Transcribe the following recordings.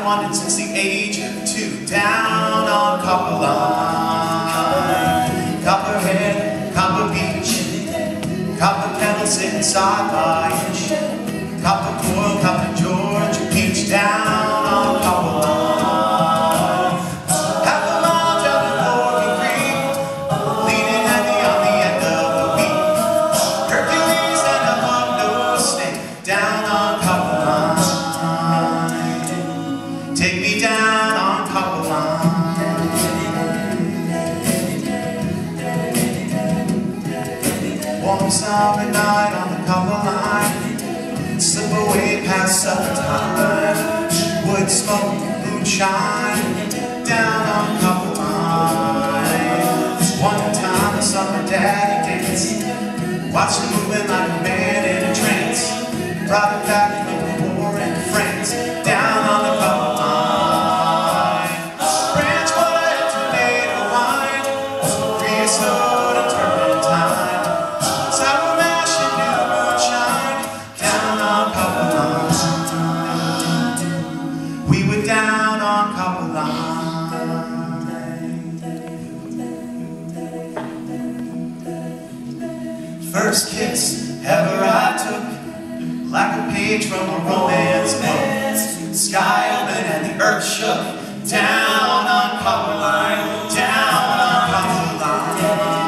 wanted since the age of 2. Down on Copperline, Copperhead, Copper Beach, Copper Kettle sitting side by inch, Copper Coil, Copper Georgia Peach. Down on Copperline, half a mile down the Forky Creek, leaning heavy on the end of the week. Hercules and a hook-nosed snake. Down on Copperline, take me down on Copperline. Warm summer night on the Copperline, slip away past supper time. Wood smoke, moonshine, down on Copperline. One time a summer daddy dance, watched him moving like a man in a trance. Brought him back from the war in France. Down on the Copperline, branch water and tomato wine, creosote and turpentine, sour mash and new moonshine. Down on Copperline, we were down on Copperline. First kiss ever I took, like a page from a romance book. Sky open and the earth shook. Down on Copperline, down on Copperline.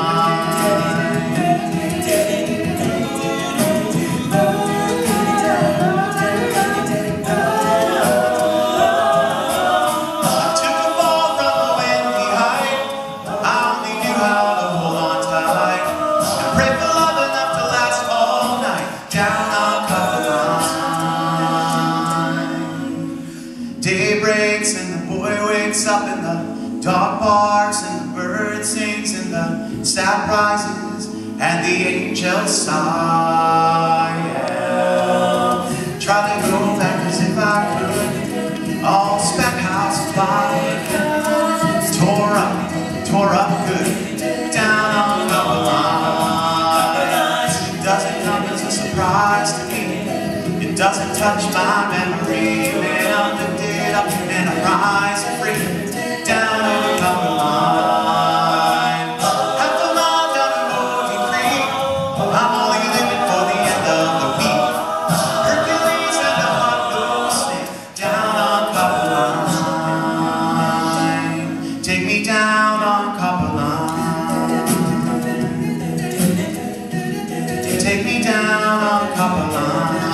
I took a fall from a windy height. I only knew how to hold on tight and pray for love enough to last all night. Down on Copperline, day breaks and the boy wakes up and the dog barks and the bird sings and the staff rises and the angels sigh. Yeah. Try to go back as if I could, all spec house fire, tore up good. Down on Copperline, it doesn't come as a surprise to me. It doesn't touch my memory. Man, I lift it up and I rise free. Down on Copperline, half a mile down the Forky Creek, I'm only living for the end of the week. Hercules and the hook-nosed snake. Down on Copperline, take me down on Copperline, take me down on Copperline.